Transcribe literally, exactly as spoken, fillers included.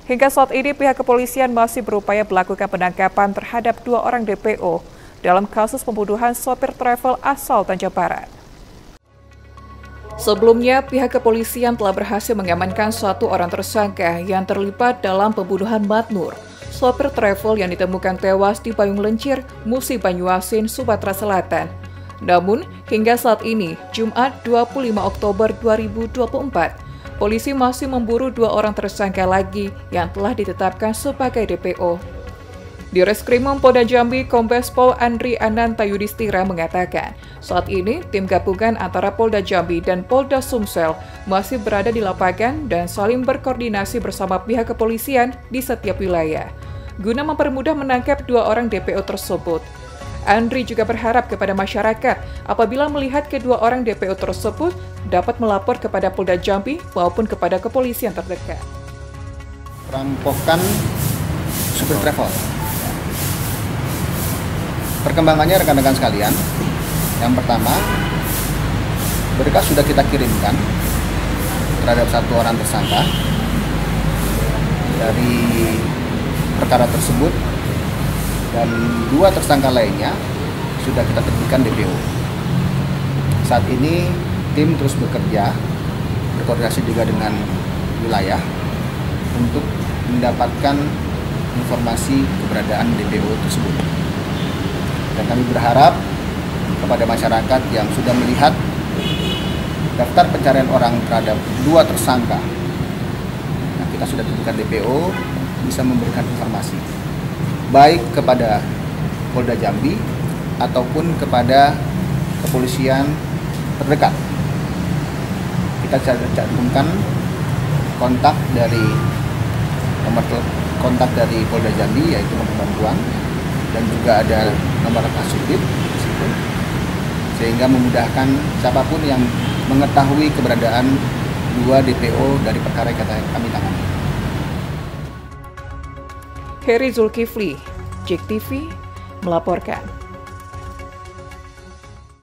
Hingga saat ini pihak kepolisian masih berupaya melakukan penangkapan terhadap dua orang D P O dalam kasus pembunuhan sopir travel asal Tanjung Barat. Sebelumnya, pihak kepolisian telah berhasil mengamankan satu orang tersangka yang terlibat dalam pembunuhan Matnur, sopir travel yang ditemukan tewas di Payung Lencir, Musi Banyuasin, Sumatera Selatan. Namun, hingga saat ini, Jumat dua puluh lima Oktober dua ribu dua puluh empat, polisi masih memburu dua orang tersangka lagi yang telah ditetapkan sebagai D P O. Di Reskrimum Polda Jambi, Kombes Pol Andri Ananta Yudhistira mengatakan, saat ini tim gabungan antara Polda Jambi dan Polda Sumsel masih berada di lapangan dan saling berkoordinasi bersama pihak kepolisian di setiap wilayah, guna mempermudah menangkap dua orang D P O tersebut. Andri juga berharap kepada masyarakat apabila melihat kedua orang D P O tersebut dapat melapor kepada Polda Jambi maupun kepada kepolisian terdekat. Perampokan supir travel. Perkembangannya rekan-rekan sekalian, yang pertama, berkas sudah kita kirimkan terhadap satu orang tersangka dari perkara tersebut, dan dua tersangka lainnya sudah kita terbitkan D P O. Saat ini tim terus bekerja, berkoordinasi juga dengan wilayah untuk mendapatkan informasi keberadaan D P O tersebut. Dan kami berharap kepada masyarakat yang sudah melihat daftar pencarian orang terhadap dua tersangka, nah kita sudah terbitkan D P O, bisa memberikan informasi baik kepada Polda Jambi ataupun kepada kepolisian terdekat. Kita cantumkan kontak dari nomor kontak dari Polda Jambi, yaitu nomor bantuan, dan juga ada nomor kasubdit, sehingga memudahkan siapapun yang mengetahui keberadaan dua D P O dari perkara yang kami tangani. Heri Zulkifli, J E K T V, melaporkan.